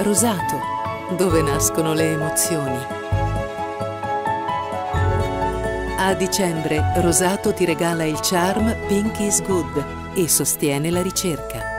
Rosato, dove nascono le emozioni. A dicembre, Rosato ti regala il charm Pink is Good e sostiene la ricerca.